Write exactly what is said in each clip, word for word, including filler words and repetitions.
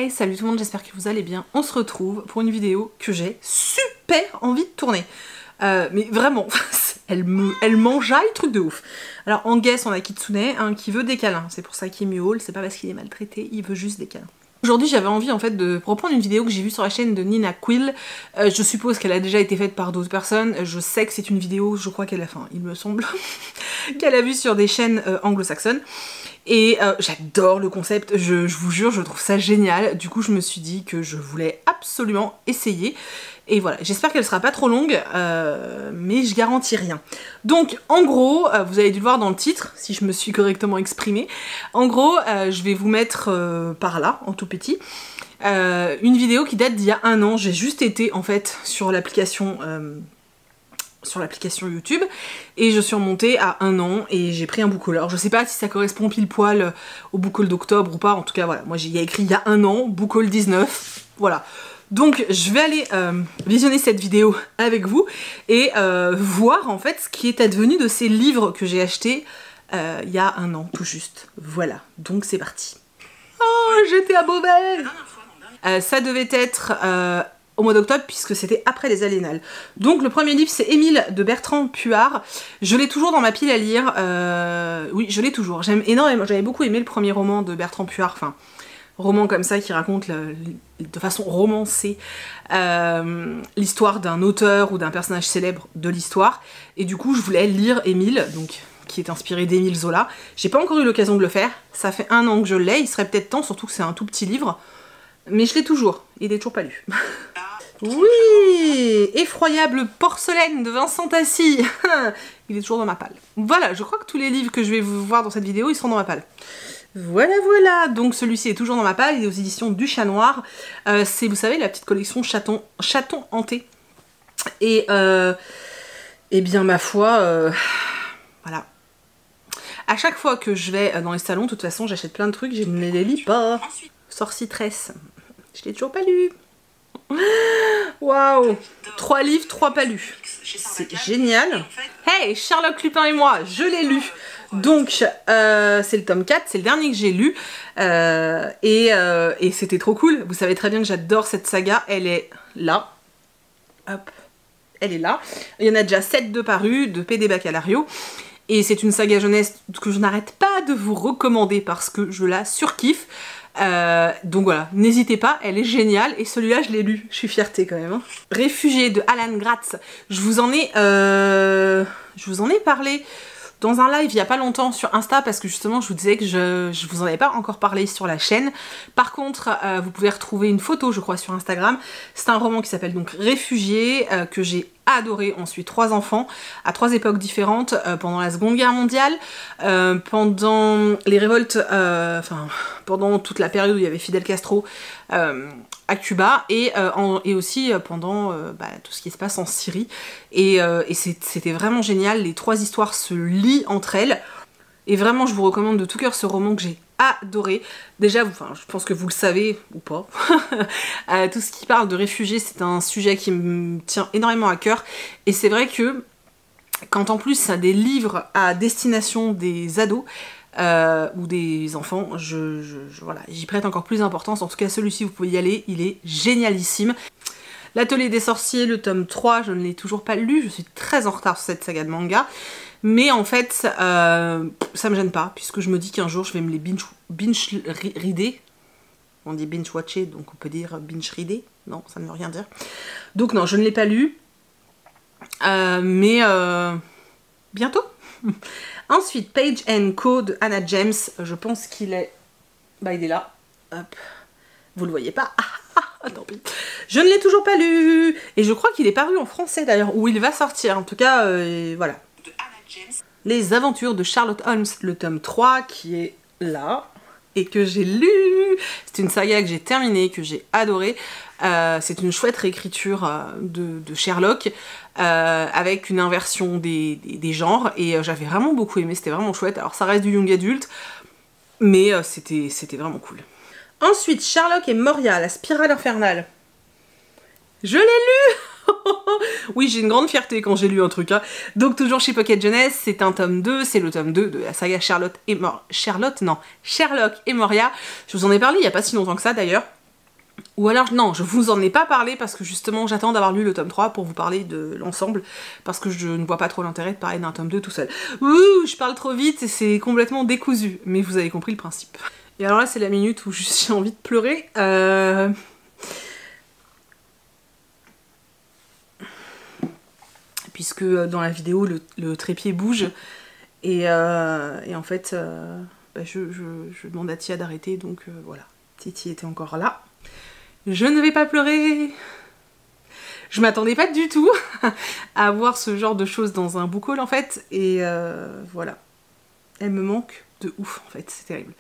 Hey, salut tout le monde, j'espère que vous allez bien. On se retrouve pour une vidéo que j'ai super envie de tourner. Euh, mais vraiment, elle me, elle m'enjaille, truc de ouf. Alors en guest, on a Kitsune hein, qui veut des câlins. C'est pour ça qu'il miaule, c'est pas parce qu'il est maltraité, il veut juste des câlins. Aujourd'hui j'avais envie en fait de reprendre une vidéo que j'ai vue sur la chaîne de Nina Quill. Euh, je suppose qu'elle a déjà été faite par d'autres personnes. Je sais que c'est une vidéo, je crois qu'elle a, enfin il me semble, qu'elle a vue sur des chaînes euh, anglo-saxonnes. Et euh, j'adore le concept, je, je vous jure, je trouve ça génial. Du coup je me suis dit que je voulais absolument essayer. Et voilà, j'espère qu'elle sera pas trop longue, euh, mais je garantis rien. Donc en gros, euh, vous avez dû le voir dans le titre, si je me suis correctement exprimée. En gros, euh, je vais vous mettre euh, par là, en tout petit, euh, une vidéo qui date d'il y a un an. J'ai juste été en fait sur l'application... Euh, sur l'application YouTube et je suis remontée à un an et j'ai pris un book haul. Alors je sais pas si ça correspond pile poil au book haul d'octobre ou pas, en tout cas voilà, moi il y a écrit il y a un an, book haul dix-neuf, voilà. Donc je vais aller euh, visionner cette vidéo avec vous et euh, voir en fait ce qui est advenu de ces livres que j'ai achetés euh, il y a un an tout juste. Voilà, donc c'est parti. Oh, j'étais à Beauvais. euh, Ça devait être... Euh, au mois d'octobre puisque c'était après les Aliénales. Donc le premier livre c'est Émile de Bertrand Puart. Je l'ai toujours dans ma pile à lire. Euh... Oui, je l'ai toujours. J'aime énormément. J'avais beaucoup aimé le premier roman de Bertrand Puart. Enfin, roman comme ça qui raconte le... de façon romancée euh... l'histoire d'un auteur ou d'un personnage célèbre de l'histoire. Et du coup je voulais lire Émile, donc qui est inspiré d'Émile Zola. J'ai pas encore eu l'occasion de le faire. Ça fait un an que je l'ai. Il serait peut-être temps, surtout que c'est un tout petit livre. Mais je l'ai toujours. Il est toujours pas lu. Oui, Effroyable porcelaine de Vincent Tassi. Il est toujours dans ma palle. Voilà, je crois que tous les livres que je vais vous voir dans cette vidéo, ils seront dans ma palle. Voilà, voilà. Donc celui-ci est toujours dans ma palle. Il est aux éditions du Chat Noir. Euh, c'est, vous savez, la petite collection chaton, chaton hanté. Et, euh, eh bien, ma foi, euh, voilà. À chaque fois que je vais dans les salons, de toute façon, j'achète plein de trucs, je ne les lis pas. Sorcitresse. Je l'ai toujours pas lu. Waouh, trois livres, trois pas lus. C'est génial. Hey, Sherlock Lupin et moi, je l'ai lu. Donc, euh, c'est le tome quatre, c'est le dernier que j'ai lu. Euh, et euh, et c'était trop cool. Vous savez très bien que j'adore cette saga. Elle est là. Hop, elle est là. Il y en a déjà sept de parus, de P D Baccalario. Et c'est une saga jeunesse que je n'arrête pas de vous recommander parce que je la surkiffe. Euh, donc voilà, n'hésitez pas, elle est géniale et celui-là je l'ai lu, je suis fierté quand même. Hein. Réfugié de Alan Gratz, je vous en ai, euh, je vous en ai parlé dans un live il y a pas longtemps sur Insta parce que justement je vous disais que je, je vous en avais pas encore parlé sur la chaîne. Par contre, euh, vous pouvez retrouver une photo je crois sur Instagram. C'est un roman qui s'appelle donc Réfugié euh, que j'ai adoré. On suit trois enfants à trois époques différentes euh, pendant la Seconde Guerre mondiale, euh, pendant les révoltes, euh, enfin pendant toute la période où il y avait Fidel Castro euh, à Cuba et, euh, en, et aussi pendant euh, bah, tout ce qui se passe en Syrie. Et, euh, et c'était vraiment génial. Les trois histoires se lient entre elles. Et vraiment, je vous recommande de tout cœur ce roman que j'ai adoré. Déjà, enfin, je pense que vous le savez, ou pas. euh, tout ce qui parle de réfugiés, c'est un sujet qui me tient énormément à cœur. Et c'est vrai que, quand en plus, ça a des livres à destination des ados, euh, ou des enfants, je, je, je, voilà, j'y prête encore plus d'importance. En tout cas, celui-ci, vous pouvez y aller, il est génialissime. L'Atelier des sorciers, le tome trois, je ne l'ai toujours pas lu, je suis très en retard sur cette saga de manga. Mais en fait, euh, ça me gêne pas, puisque je me dis qu'un jour je vais me les binge, binge reader. On dit binge watcher, donc on peut dire binge reader. Non, ça ne veut rien dire. Donc non, je ne l'ai pas lu. Euh, mais euh, bientôt. Ensuite, Page and Co de Anna James. Je pense qu'il est... Bah, il est là. Hop. Vous le voyez pas. Ah, ah, tant pis. Je ne l'ai toujours pas lu. Et je crois qu'il est paru en français d'ailleurs, ou il va sortir. En tout cas, euh, voilà. Les aventures de Sherlock Holmes, le tome trois qui est là et que j'ai lu. C'est une saga que j'ai terminée, que j'ai adorée. Euh, c'est une chouette réécriture euh, de, de Sherlock euh, avec une inversion des, des, des genres et euh, j'avais vraiment beaucoup aimé, c'était vraiment chouette. Alors ça reste du young adulte, mais euh, c'était c'était vraiment cool. Ensuite, Sherlock et Moria, la spirale infernale. Je l'ai lu. Oui, j'ai une grande fierté quand j'ai lu un truc. Hein. Donc toujours chez Pocket Jeunesse, c'est un tome deux, c'est le tome deux de la saga Charlotte et Mor... Charlotte, non, Sherlock et Moria. Je vous en ai parlé il n'y a pas si longtemps que ça d'ailleurs. Ou alors, non, je vous en ai pas parlé parce que justement j'attends d'avoir lu le tome trois pour vous parler de l'ensemble, parce que je ne vois pas trop l'intérêt de parler d'un tome deux tout seul. Ouh, je parle trop vite et c'est complètement décousu, mais vous avez compris le principe. Et alors là c'est la minute où j'ai envie de pleurer. Euh... Puisque dans la vidéo le, le trépied bouge et, euh, et en fait euh, bah, je, je, je demande à Tia d'arrêter, donc euh, voilà, Titi était encore là. Je ne vais pas pleurer. Je m'attendais pas du tout à voir ce genre de choses dans un book haul en fait, et euh, voilà. Elle me manque de ouf en fait, c'est terrible.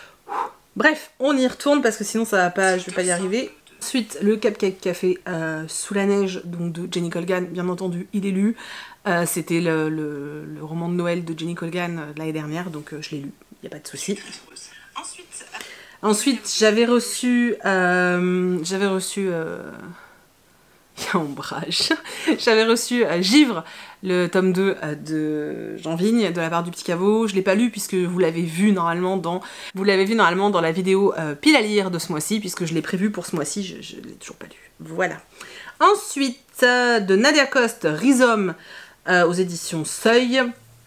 Bref, on y retourne parce que sinon ça va pas, je vais pas y arriver. Ensuite, le Cupcake Café euh, sous la neige, donc de Jenny Colgan, bien entendu, il est lu. Euh, C'était le, le, le roman de Noël de Jenny Colgan euh, l'année dernière, donc euh, je l'ai lu, il n'y a pas de souci. Ensuite, Ensuite j'avais reçu... Euh, j'avais reçu... Euh... Il y a ombrage. J'avais reçu euh, Givre, le tome deux euh, de Jean Vigne, de la part du Petit Caveau. Je l'ai pas lu puisque vous l'avez vu normalement dans vous l'avez vu normalement dans la vidéo euh, pile à lire de ce mois-ci, puisque je l'ai prévu pour ce mois-ci, je, je l'ai toujours pas lu. Voilà. Ensuite, euh, de Nadia Coste, Rhizome, euh, aux éditions Seuil.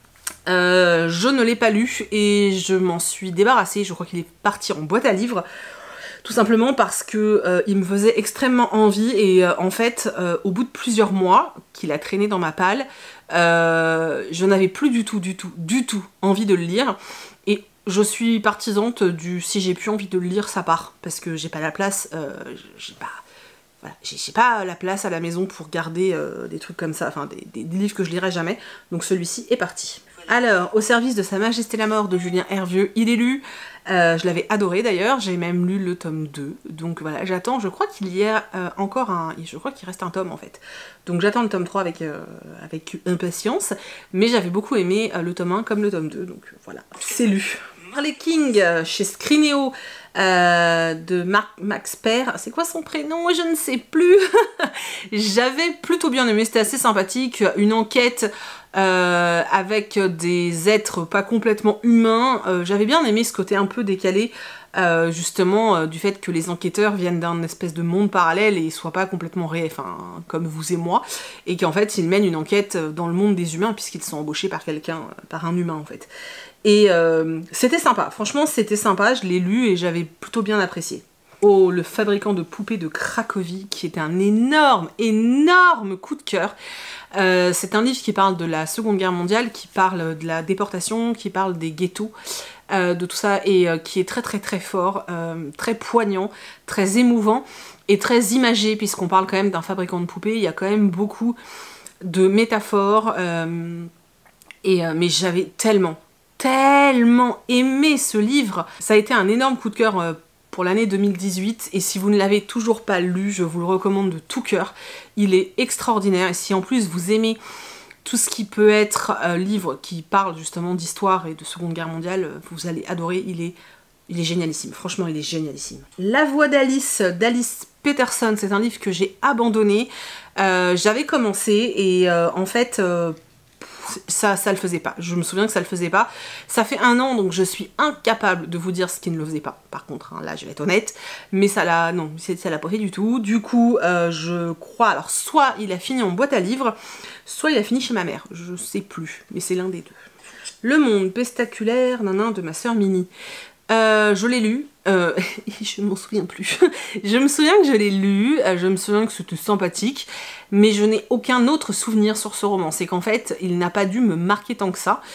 Euh, je ne l'ai pas lu et je m'en suis débarrassée. Je crois qu'il est parti en boîte à livres. Tout simplement parce que euh, il me faisait extrêmement envie et euh, en fait, euh, au bout de plusieurs mois qu'il a traîné dans ma palle, euh, je n'avais plus du tout, du tout, du tout envie de le lire. Et je suis partisante du si j'ai plus envie de le lire, ça part. Parce que j'ai pas la place, euh, j'ai pas... Voilà, j'ai pas la place à la maison pour garder euh, des trucs comme ça, enfin des, des, des livres que je lirai jamais. Donc celui-ci est parti. Alors, Au service de Sa Majesté la Mort de Julien Hervieux, il est lu. Euh, je l'avais adoré d'ailleurs, j'ai même lu le tome deux. Donc voilà, j'attends, je crois qu'il y a euh, encore un... Je crois qu'il reste un tome en fait. Donc j'attends le tome trois avec, euh, avec impatience. Mais j'avais beaucoup aimé euh, le tome un comme le tome deux, donc voilà, c'est lu. Harley King chez Scrineo euh, de Marc Max Père. C'est quoi son prénom? Je ne sais plus. J'avais plutôt bien aimé, c'était assez sympathique. Une enquête euh, avec des êtres pas complètement humains. Euh, J'avais bien aimé ce côté un peu décalé. Euh, justement euh, du fait que les enquêteurs viennent d'un espèce de monde parallèle et soient pas complètement réels, enfin comme vous et moi, et qu'en fait ils mènent une enquête dans le monde des humains puisqu'ils sont embauchés par quelqu'un, par un humain en fait. Et euh, c'était sympa, franchement c'était sympa, je l'ai lu et j'avais plutôt bien apprécié. Oh, le fabricant de poupées de Cracovie, qui était un énorme, énorme coup de cœur. Euh, c'est un livre qui parle de la Seconde Guerre mondiale, qui parle de la déportation, qui parle des ghettos, euh, de tout ça, et euh, qui est très très très fort, euh, très poignant, très émouvant, et très imagé, puisqu'on parle quand même d'un fabricant de poupées. Il y a quand même beaucoup de métaphores, euh, et, euh, mais j'avais tellement, tellement aimé ce livre. Ça a été un énorme coup de cœur euh, pour l'année deux mille dix-huit, et si vous ne l'avez toujours pas lu, je vous le recommande de tout cœur. Il est extraordinaire, et si en plus vous aimez tout ce qui peut être euh, livre qui parle justement d'histoire et de Seconde Guerre mondiale, vous allez adorer, il est, il est génialissime, franchement il est génialissime. La voix d'Alice, d'Alice Peterson, c'est un livre que j'ai abandonné. Euh, J'avais commencé et euh, en fait... Euh, Ça, ça le faisait pas. Je me souviens que ça le faisait pas. Ça fait un an, donc je suis incapable de vous dire ce qui ne le faisait pas. Par contre, hein, là, je vais être honnête. Mais ça l'a... Non, ça l'a pas fait du tout. Du coup, euh, je crois... Alors, soit il a fini en boîte à livres, soit il a fini chez ma mère. Je sais plus, mais c'est l'un des deux. Le monde pestaculaire, nanan, de ma sœur Minnie. Euh, je l'ai lu, euh, je ne m'en souviens plus. Je me souviens que je l'ai lu, je me souviens que c'était sympathique, mais je n'ai aucun autre souvenir sur ce roman. C'est qu'en fait, il n'a pas dû me marquer tant que ça.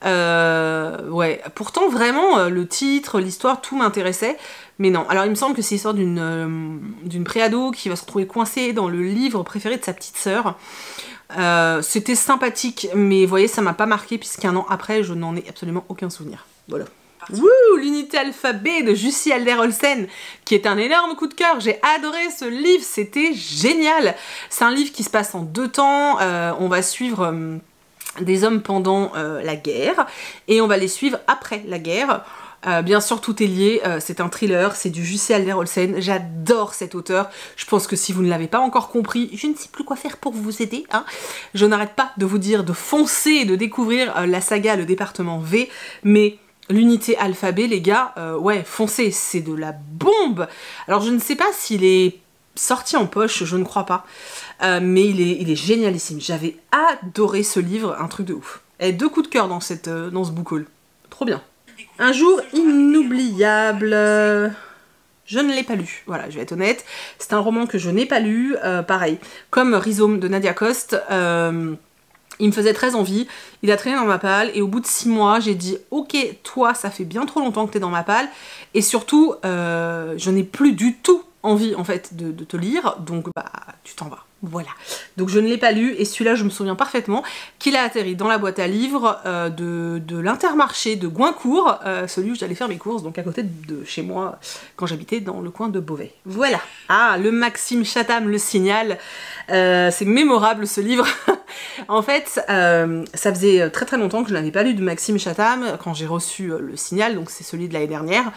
Euh, ouais, pourtant vraiment, le titre, l'histoire, tout m'intéressait, mais non. Alors il me semble que c'est l'histoire d'une euh, d'une préado qui va se retrouver coincée dans le livre préféré de sa petite sœur. Euh, c'était sympathique, mais vous voyez, ça m'a pas marqué puisqu'un an après, je n'en ai absolument aucun souvenir. Voilà. Wouh, l'unité alphabet de Jussi Adler-Olsen, qui est un énorme coup de cœur. J'ai adoré ce livre, c'était génial. C'est un livre qui se passe en deux temps. Euh, on va suivre euh, des hommes pendant euh, la guerre et on va les suivre après la guerre. Euh, bien sûr, tout est lié, euh, c'est un thriller, c'est du Jussi Adler-Olsen, j'adore cet auteur. Je pense que si vous ne l'avez pas encore compris, je ne sais plus quoi faire pour vous aider, hein. Je n'arrête pas de vous dire de foncer et de découvrir euh, la saga Le Département V, mais l'unité alphabet, les gars, euh, ouais, foncez, c'est de la bombe. Alors je ne sais pas s'il est sorti en poche, je ne crois pas, euh, mais il est, il est génialissime. J'avais adoré ce livre, un truc de ouf. Et deux coups de cœur dans, cette, euh, dans ce book haul. Trop bien. Un jour inoubliable. Euh, je ne l'ai pas lu, voilà, je vais être honnête. C'est un roman que je n'ai pas lu, euh, pareil. Comme Rhizome de Nadia Coste, euh, il me faisait très envie, il a traîné dans ma palle, et au bout de six mois, j'ai dit « Ok, toi, ça fait bien trop longtemps que t'es dans ma palle, et surtout, euh, je n'ai plus du tout envie, en fait, de, de te lire, donc bah, tu t'en vas. » Voilà. Donc je ne l'ai pas lu, et celui-là, je me souviens parfaitement qu'il a atterri dans la boîte à livres euh, de, de l'Intermarché de Goincourt, euh, celui où j'allais faire mes courses, donc à côté de chez moi, quand j'habitais dans le coin de Beauvais. Voilà. Ah, le Maxime Chatham, Le Signal. Euh, c'est mémorable ce livre. En fait, euh, ça faisait très très longtemps que je n'avais pas lu de Maxime Chatham quand j'ai reçu euh, Le Signal, donc c'est celui de l'année dernière.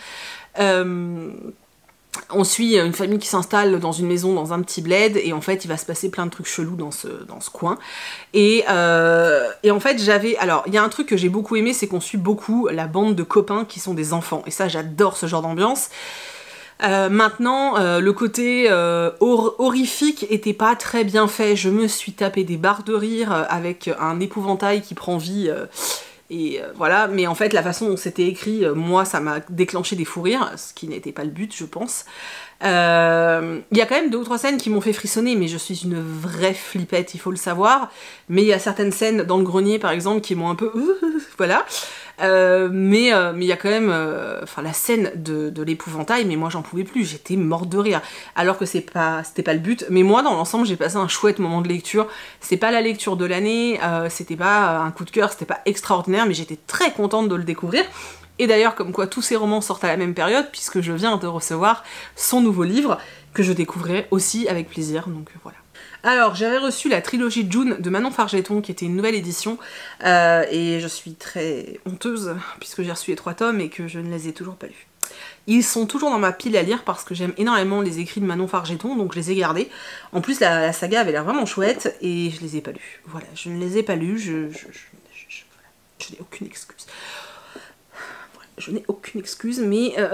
Euh, on suit une famille qui s'installe dans une maison dans un petit bled et en fait il va se passer plein de trucs chelous dans ce, dans ce coin. Et, euh, et en fait j'avais... Alors il y a un truc que j'ai beaucoup aimé, c'est qu'on suit beaucoup la bande de copains qui sont des enfants. Et ça j'adore ce genre d'ambiance. Euh, maintenant, euh, le côté euh, hor horrifique était pas très bien fait. Je me suis tapé des barres de rire euh, avec un épouvantail qui prend vie, euh, et euh, voilà. Mais en fait, la façon dont c'était écrit, euh, moi, ça m'a déclenché des fous rires, ce qui n'était pas le but, je pense. Il euh, y a quand même deux ou trois scènes qui m'ont fait frissonner, mais je suis une vraie flippette, il faut le savoir. Mais il y a certaines scènes dans le grenier, par exemple, qui m'ont un peu... voilà. Euh, mais euh, mais il y a quand même euh, enfin la scène de, de l'épouvantail, mais moi j'en pouvais plus, j'étais morte de rire, alors que c'est pas c'était pas le but. Mais moi dans l'ensemble j'ai passé un chouette moment de lecture. C'est pas la lecture de l'année, euh, c'était pas un coup de cœur, c'était pas extraordinaire, mais j'étais très contente de le découvrir. Et d'ailleurs comme quoi tous ces romans sortent à la même période, puisque je viens de recevoir son nouveau livre que je découvrirai aussi avec plaisir, donc voilà. Alors, j'avais reçu la trilogie June de Manon Fargeton, qui était une nouvelle édition, euh, et je suis très honteuse, puisque j'ai reçu les trois tomes et que je ne les ai toujours pas lus. Ils sont toujours dans ma pile à lire, parce que j'aime énormément les écrits de Manon Fargeton, donc je les ai gardés. En plus, la, la saga avait l'air vraiment chouette, et je les ai pas lus. Voilà, je ne les ai pas lus, je, je, je, je, je, voilà. Je n'ai aucune excuse. Voilà, je n'ai aucune excuse, mais... Euh...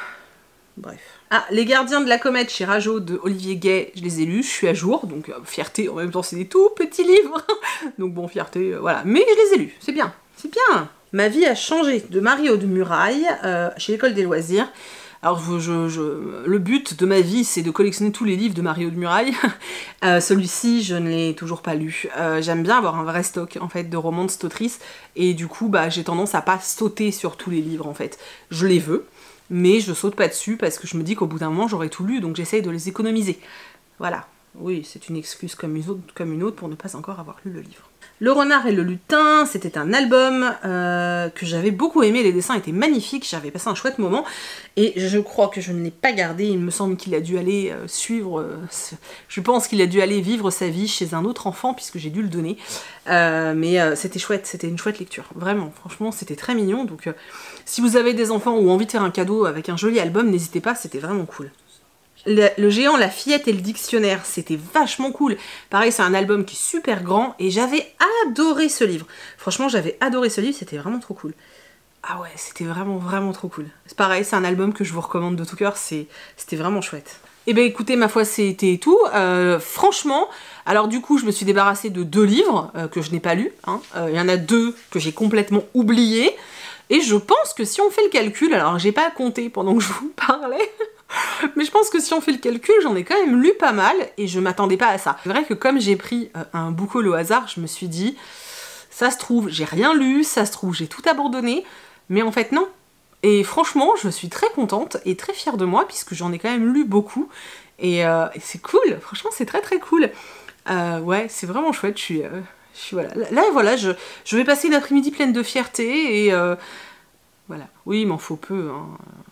Bref. Ah, Les Gardiens de la Comète chez Rageot de Olivier Gay, je les ai lus, je suis à jour, donc euh, fierté, en même temps c'est des tout petits livres, donc bon, fierté, euh, voilà, mais je les ai lus, c'est bien, c'est bien. Ma vie a changé de Mario de Muraille, euh, chez l'École des Loisirs. Alors je, je, je, le but de ma vie c'est de collectionner tous les livres de Mario de Muraille. euh, Celui-ci je ne l'ai toujours pas lu. Euh, J'aime bien avoir un vrai stock en fait de romans de cette autrice, et du coup bah, j'ai tendance à pas sauter sur tous les livres en fait. Je les veux, mais je saute pas dessus parce que je me dis qu'au bout d'un moment j'aurai tout lu, donc j'essaye de les économiser. Voilà, oui, c'est une excuse comme une, autre, comme une autre pour ne pas encore avoir lu le livre. Le Renard et le Lutin, c'était un album euh, que j'avais beaucoup aimé, les dessins étaient magnifiques, j'avais passé un chouette moment, et je crois que je ne l'ai pas gardé, il me semble qu'il a dû aller euh, suivre, euh, je pense qu'il a dû aller vivre sa vie chez un autre enfant, puisque j'ai dû le donner, euh, mais euh, c'était chouette, c'était une chouette lecture, vraiment, franchement c'était très mignon, donc euh, si vous avez des enfants ou envie de faire un cadeau avec un joli album, n'hésitez pas, c'était vraiment cool. Le, le géant, la fillette et le dictionnaire, c'était vachement cool. Pareil, c'est un album qui est super grand et j'avais adoré ce livre. Franchement, j'avais adoré ce livre, c'était vraiment trop cool. Ah ouais, c'était vraiment, vraiment trop cool. C'est pareil, c'est un album que je vous recommande de tout cœur, c'était vraiment chouette. Et ben écoutez, ma foi, c'était tout. Euh, franchement, alors du coup, je me suis débarrassée de deux livres euh, que je n'ai pas lus. Hein. Euh, il y en a deux que j'ai complètement oubliés. Et je pense que si on fait le calcul, alors j'ai pas compté pendant que je vous parlais, mais je pense que si on fait le calcul, j'en ai quand même lu pas mal et je m'attendais pas à ça. C'est vrai que comme j'ai pris euh, un book haul au hasard, je me suis dit, ça se trouve, j'ai rien lu, ça se trouve, j'ai tout abandonné, mais en fait non. Et franchement, je suis très contente et très fière de moi puisque j'en ai quand même lu beaucoup et, euh, et c'est cool, franchement c'est très très cool. Euh, ouais, c'est vraiment chouette, je suis... Euh, je suis voilà. Là, voilà, je, je vais passer une après-midi pleine de fierté et... Euh, voilà. Oui, il m'en faut peu, hein.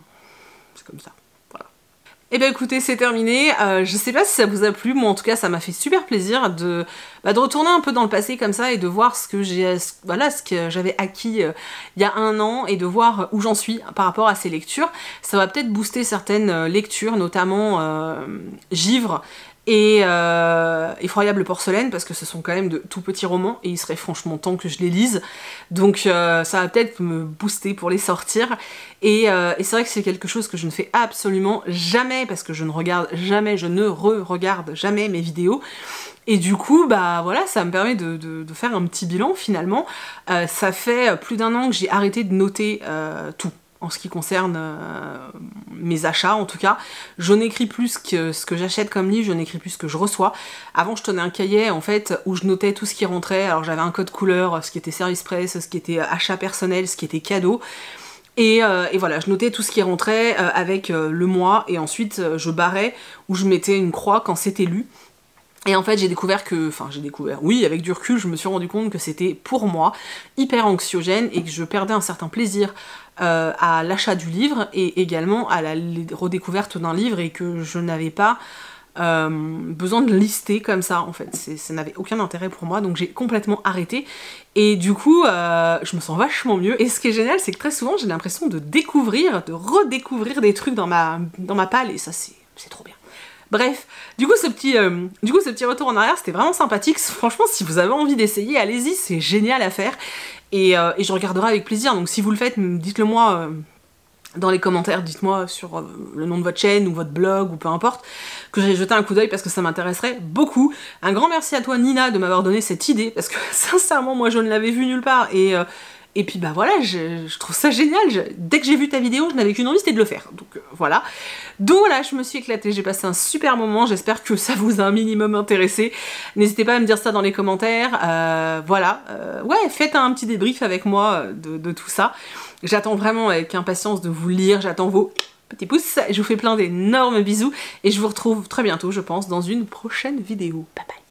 C'est comme ça. Et bien écoutez, c'est terminé, euh, je sais pas si ça vous a plu, moi en tout cas ça m'a fait super plaisir de, bah, de retourner un peu dans le passé comme ça et de voir ce que j'ai, voilà, ce que j'avais acquis euh, il y a un an et de voir où j'en suis par rapport à ces lectures. Ça va peut-être booster certaines lectures, notamment euh, Givre et euh, Effroyable porcelaine, parce que ce sont quand même de tout petits romans et il serait franchement temps que je les lise, donc euh, ça va peut-être me booster pour les sortir. Et, euh, et c'est vrai que c'est quelque chose que je ne fais absolument jamais, parce que je ne regarde jamais, je ne re-regarde jamais mes vidéos. Et du coup, bah voilà, ça me permet de, de, de faire un petit bilan finalement. Euh, ça fait plus d'un an que j'ai arrêté de noter euh, tout. En ce qui concerne euh, mes achats en tout cas. Je n'écris plus que ce que j'achète comme livre, je n'écris plus ce que je reçois. Avant je tenais un cahier en fait où je notais tout ce qui rentrait, alors j'avais un code couleur, ce qui était service presse, ce qui était achat personnel, ce qui était cadeau. Et, euh, et voilà, je notais tout ce qui rentrait euh, avec euh, le mois et ensuite euh, je barrais ou je mettais une croix quand c'était lu. Et en fait j'ai découvert que, enfin j'ai découvert, oui avec du recul je me suis rendu compte que c'était pour moi hyper anxiogène et que je perdais un certain plaisir euh, à l'achat du livre et également à la redécouverte d'un livre et que je n'avais pas euh, besoin de lister comme ça en fait, ça n'avait aucun intérêt pour moi donc j'ai complètement arrêté et du coup euh, je me sens vachement mieux et ce qui est génial c'est que très souvent j'ai l'impression de découvrir, de redécouvrir des trucs dans ma, dans ma palle et ça c'est trop bien. Bref, du coup ce petit, euh, du coup, ce petit retour en arrière, c'était vraiment sympathique. Franchement, si vous avez envie d'essayer, allez-y, c'est génial à faire. Et, euh, et je regarderai avec plaisir. Donc si vous le faites, dites-le moi euh, dans les commentaires, dites-moi sur euh, le nom de votre chaîne ou votre blog ou peu importe, que j'aille jeter un coup d'œil parce que ça m'intéresserait beaucoup. Un grand merci à toi Nina de m'avoir donné cette idée parce que sincèrement, moi je ne l'avais vue nulle part et... Euh, Et puis bah voilà, je, je trouve ça génial, je, dès que j'ai vu ta vidéo, je n'avais qu'une envie, c'était de le faire, donc euh, voilà. Donc voilà, je me suis éclatée, j'ai passé un super moment, j'espère que ça vous a un minimum intéressé. N'hésitez pas à me dire ça dans les commentaires, euh, voilà. Euh, ouais, faites un petit débrief avec moi de, de tout ça. J'attends vraiment avec impatience de vous lire, j'attends vos petits pouces, je vous fais plein d'énormes bisous, et je vous retrouve très bientôt, je pense, dans une prochaine vidéo. Bye bye.